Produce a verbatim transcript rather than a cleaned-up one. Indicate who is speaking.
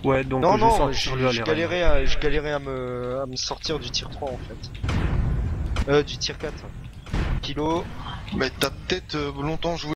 Speaker 1: Ouais, donc
Speaker 2: Non,
Speaker 1: je vais
Speaker 2: non,
Speaker 1: sortir
Speaker 2: je,
Speaker 1: le
Speaker 2: je
Speaker 1: L R M.
Speaker 2: galérais, à, je galérais à me, à me sortir du tir trois en fait. Euh, du tir quatre. Kilo.
Speaker 3: Mais t'as peut-être euh, longtemps joué